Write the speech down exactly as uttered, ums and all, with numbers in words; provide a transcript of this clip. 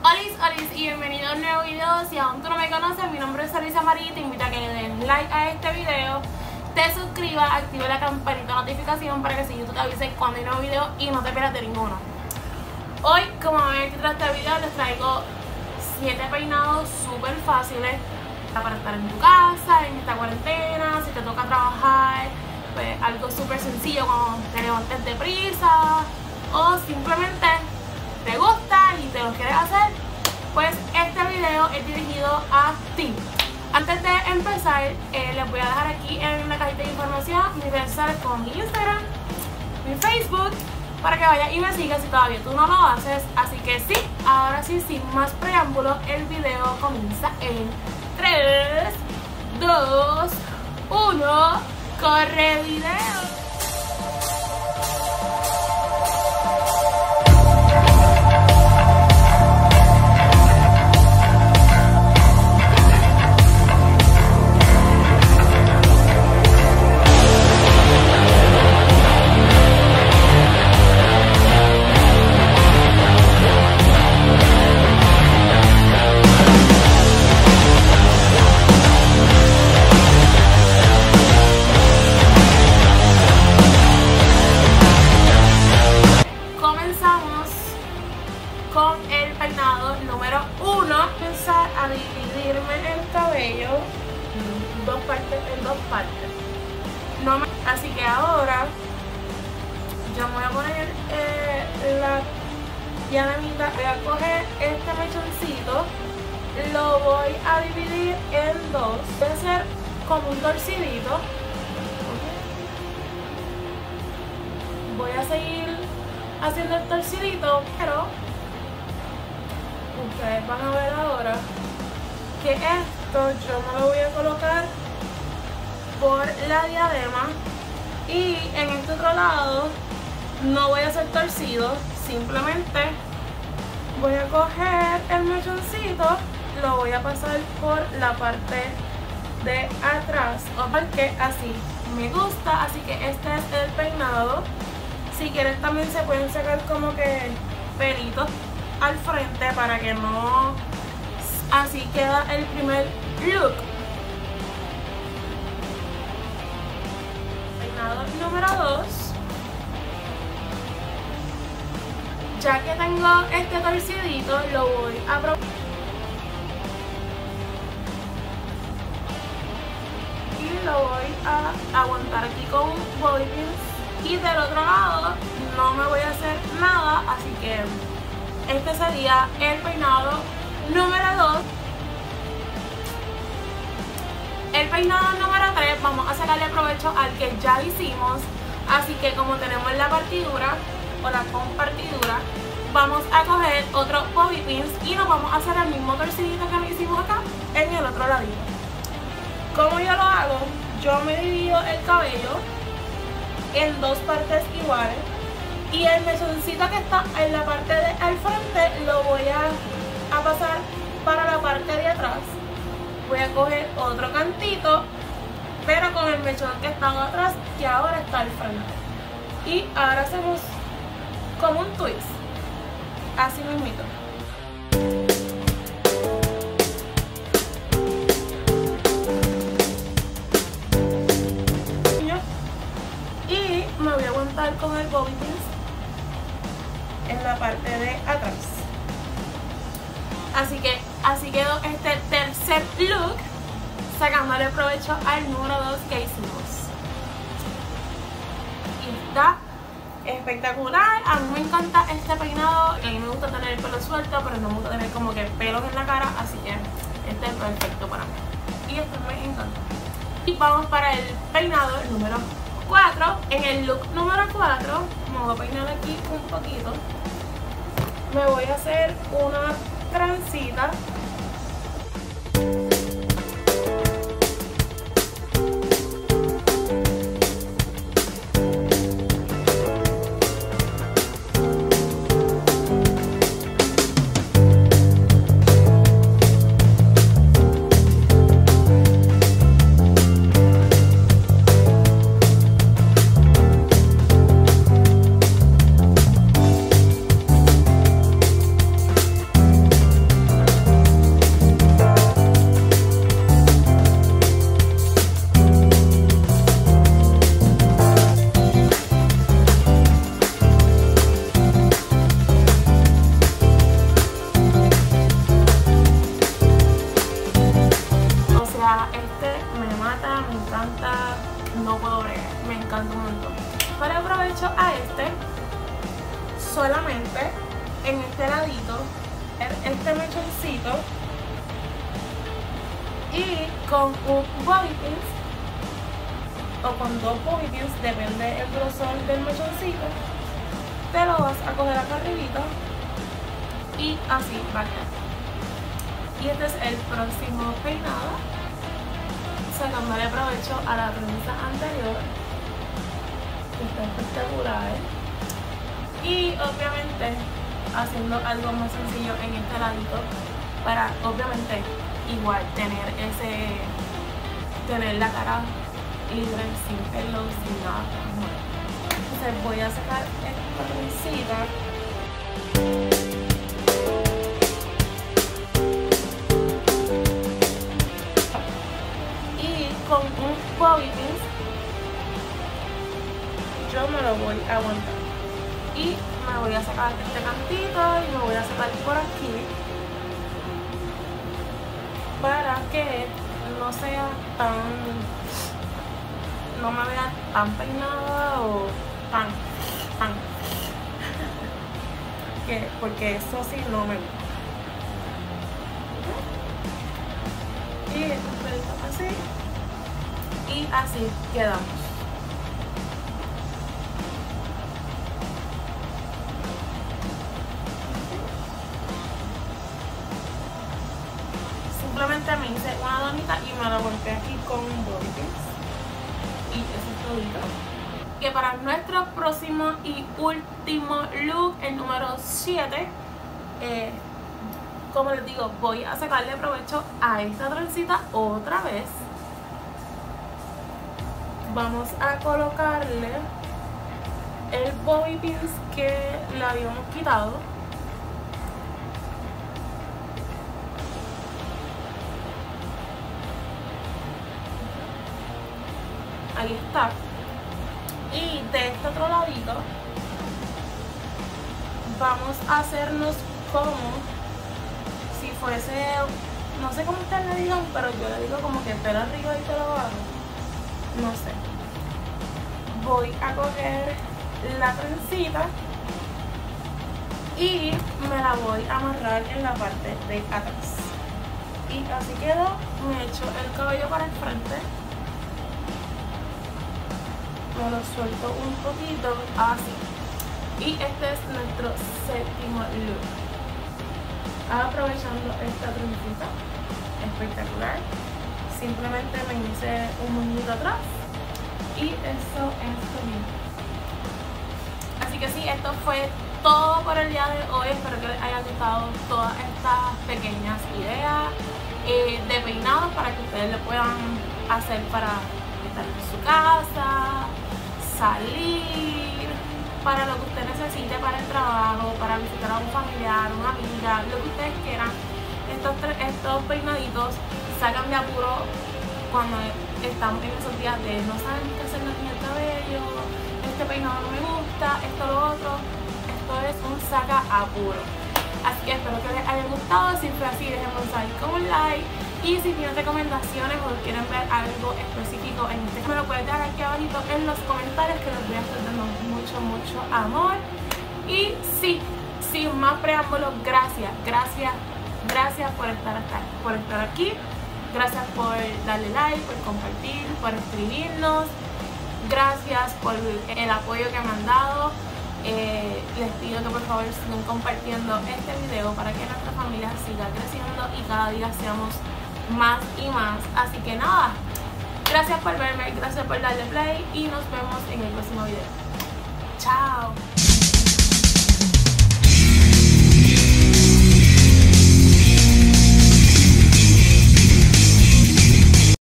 Olis, olis y bienvenido a un nuevo video. Si aún tú no me conoces, mi nombre es Alicia Marí. Te invito a que le des like a este video, te suscribas, active la campanita de notificación para que si YouTube te avise cuando hay nuevo video y no te pierdas de ninguno. Hoy, como ven en el título de este video, les traigo siete peinados súper fáciles para estar en tu casa, en esta cuarentena, si te toca trabajar, pues algo súper sencillo como te levantes deprisa o simplemente te gusta y te lo quieres hacer, pues este video es dirigido a ti. Antes de empezar, eh, les voy a dejar aquí en la cajita de información mis redes sociales como mi Instagram, mi Facebook, para que vayas y me sigas si todavía tú no lo haces. Así que sí, ahora sí, sin más preámbulo, el video comienza en tres, dos, uno, ¡corre video! Con el peinado número uno, empezar a dividirme el cabello en dos partes, en dos partes. No me... Así que ahora yo me voy a poner eh, la diademita, voy a coger este mechoncito, lo voy a dividir en dos, voy a hacer como un torcidito. Voy a seguir haciendo el torcidito, pero ustedes van a ver ahora que esto yo me lo voy a colocar por la diadema y en este otro lado no voy a hacer torcido, simplemente voy a coger el mechoncito, lo voy a pasar por la parte de atrás, porque así me gusta. Así que este es el peinado. Si quieren también se pueden sacar como que pelitos al frente para que no... Así queda el primer look. Peinado número dos. Ya que tengo este torcidito, lo voy a probar y lo voy a aguantar aquí con un bobby pins. Y del otro lado no me voy a hacer nada, así que este sería el peinado número dos. El peinado número tres vamos a sacarle provecho al que ya hicimos. Así que como tenemos la partidura o la compartidura, vamos a coger otro bobby pins y nos vamos a hacer el mismo torcidito que lo hicimos acá en el otro ladito. Como yo lo hago, yo me divido el cabello en dos partes iguales y el mechoncito que está en la parte de al frente lo voy a, a pasar para la parte de atrás. Voy a coger otro cantito pero con el mechón que está atrás que ahora está al frente, y ahora hacemos como un twist así mismito. Me voy a aguantar con el bobby pins en la parte de atrás. Así que así quedó este tercer look, sacándole provecho al número dos que hicimos. Y está espectacular. A mí me encanta este peinado. A mí me gusta tener el pelo suelto, pero no me gusta tener como que pelos en la cara, así que este es perfecto para mí y este me encanta. Y vamos para el peinado número cuatro. En el look número cuatro me voy a peinar aquí un poquito, me voy a hacer una trencita. coger este mechoncito y con un bobby pins o con dos bobby pins, depende del grosor del mechoncito, te lo vas a coger acá arribita y así va a quedar. Y este es el próximo peinado, sacándole provecho a la trenza anterior, que está espectacular, y obviamente haciendo algo más sencillo en este ladito para obviamente igual tener ese tener la cara libre, sin pelo, sin nada. Entonces voy a sacar esta trencita y con un bobby pins yo me lo voy a aguantar y me voy a sacar este cantito y me voy a sacar por aquí para que no sea tan, no me vea tan peinada o tan, tan, que, porque eso sí no me gusta. Y esto así y así quedamos. Simplemente me hice una donita y me la volteé aquí con un bobby pins y eso es todo. Que para nuestro próximo y último look, el número siete, eh, como les digo, voy a sacarle provecho a esta trencita otra vez. Vamos a colocarle el bobby pins que le habíamos quitado. Ahí está. Y de este otro ladito vamos a hacernos como si fuese, no sé cómo ustedes le digan, pero yo le digo como que pelo arriba y pelo abajo, no sé. Voy a coger la trencita y me la voy a amarrar en la parte de atrás y así quedó. Me echo el cabello para el frente, me lo suelto un poquito así y este es nuestro séptimo look, aprovechando esta trencita espectacular. Simplemente me hice un moñito atrás y eso es todo. Así que sí, esto fue todo por el día de hoy. Espero que les haya gustado todas estas pequeñas ideas eh, de peinados para que ustedes lo puedan hacer para estar en su casa, salir, para lo que usted necesite para el trabajo, para visitar a un familiar, una amiga, lo que ustedes quieran. Estos, estos peinaditos sacan de apuro cuando estamos en esos días de no saben qué hacer en el cabello, este peinado no me gusta, esto lo otro. Esto es un saca apuro. Así que espero que les haya gustado. Si fue así, déjenme saber con un like. Y si tienen recomendaciones o quieren ver algo específico en este, me lo pueden dejar aquí abajito en los comentarios, que les voy a estar dando mucho, mucho amor. Y sí, sin más preámbulos, gracias, gracias, gracias por estar hasta, por estar aquí. Gracias por darle like, por compartir, por escribirnos. Gracias por el apoyo que me han dado. Eh, les pido que por favor sigan compartiendo este video para que nuestra familia siga creciendo y cada día seamos más y más. Así que nada, gracias por verme, gracias por darle play y nos vemos en el próximo video. Chao.